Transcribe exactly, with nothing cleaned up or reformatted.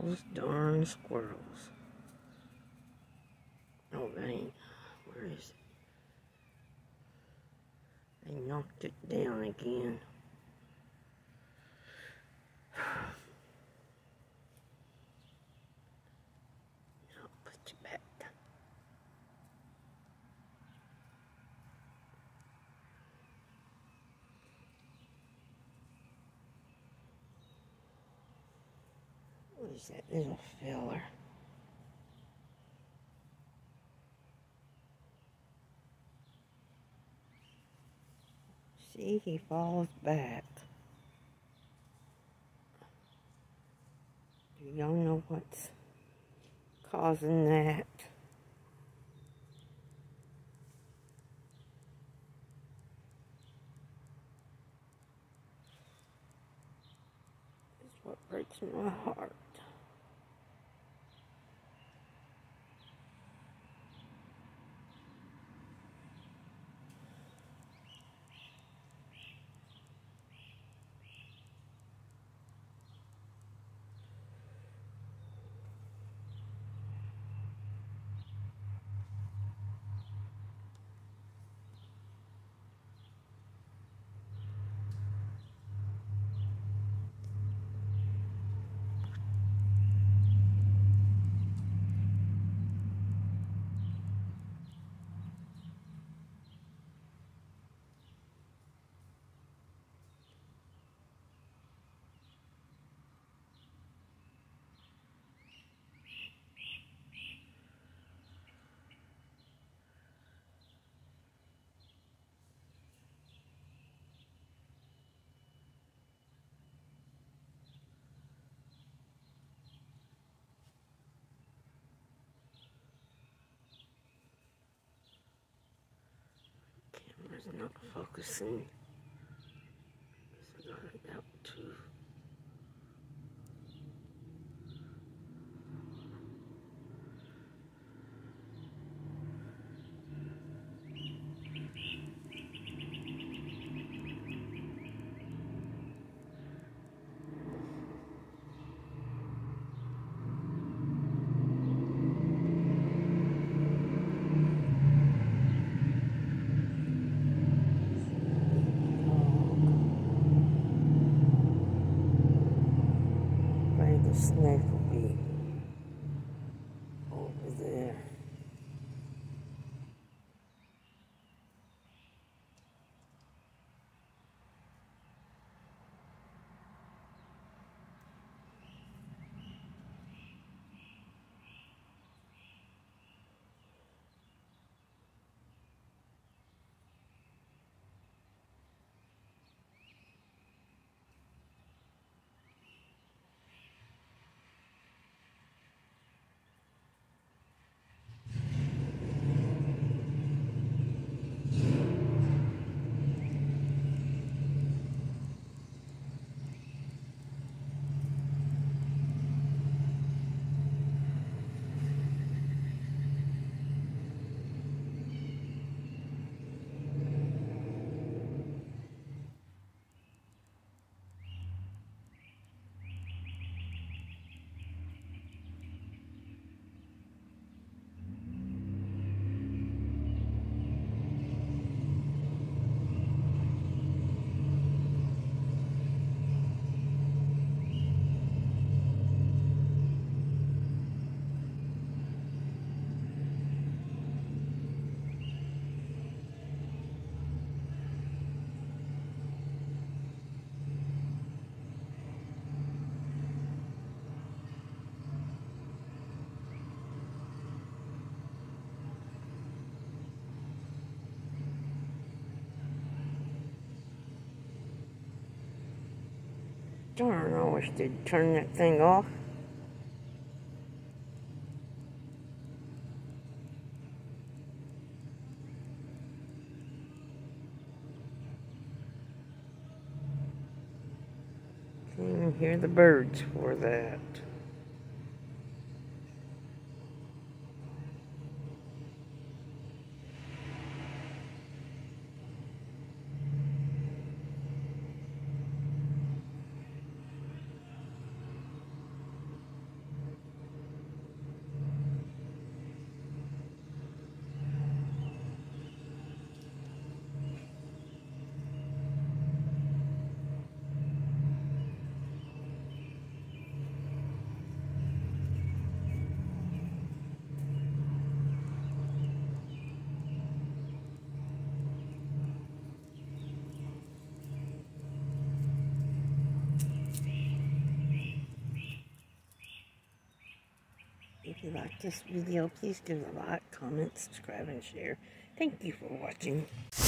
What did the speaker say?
Those darn squirrels. Oh, that ain't. Where is it? They knocked it down again. I'll put you back. What is that little feller? See, he falls back. Do y'all know what's causing that? It's what breaks my heart. Camera's not focusing. So I got it out too. The snake will be over there. Darn, I wish they'd turn that thing off. Can't even hear the birds for that. If you like this video, please give a like, comment, subscribe, and share. Thank you for watching.